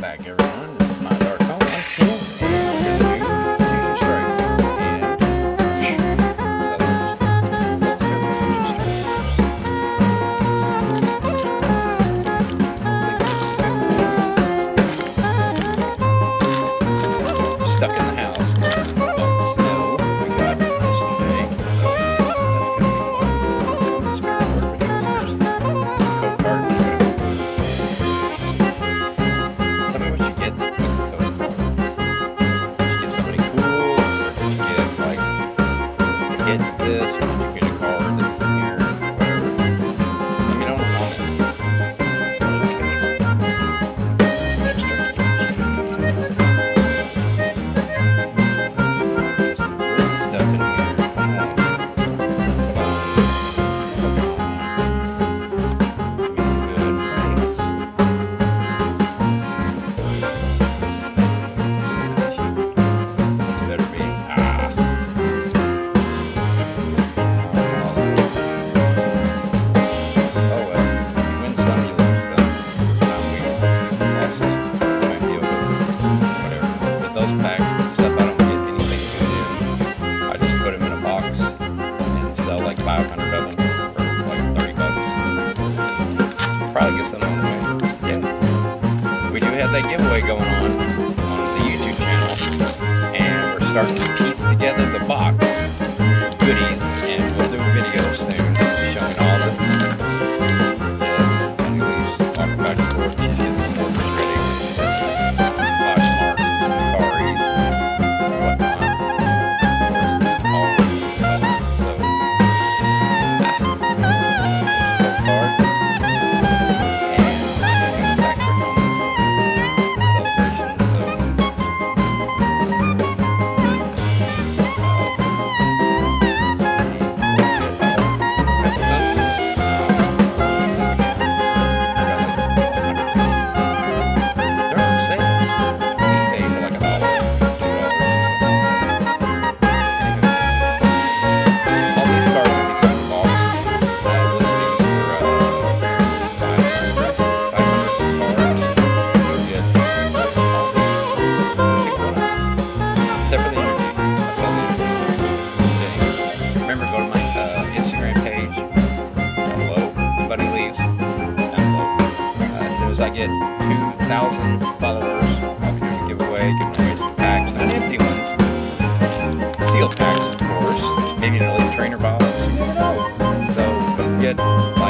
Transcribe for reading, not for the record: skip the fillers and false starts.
back, everyone. This is my Dark Home. I'm Ken, and we're going to do Fusion Strike. And stuck in the house. It's about snow we got yesterday, so that's going to be fun. Just going to work with here's the coat card. Tell me what you get with the coat card. Did you get somebody cool, or did you get like get this, or did you get a card that's in here, whatever? Let me know in the comments. Stuff in here. Come on. Give me some good money. This better be. Oh well. You win some, you lose some. This time we lost some. Might be okay. Whatever. But those packs and stuff, I don't get anything good in. I just put them in a box and sell like 500 of them for like $30. Probably give some away. Yeah. We do have that giveaway going on the YouTube channel, and we're starting to piece together the box goodies, and we'll do a video soon showing all the walking back and forth, getting the workers ready, Poshmarks, Safaris, and whatnot. All this is color, so card, and factory moments with celebration. So except for the interview. I saw the interview. Remember, go to my Instagram page down below. Everybody leaves down below. As soon as I get 2,000 followers, I'll be doing a giveaway, giving away some packs, not empty ones, sealed packs, of course. Maybe an Elite Trainer box. You never know. So don't forget.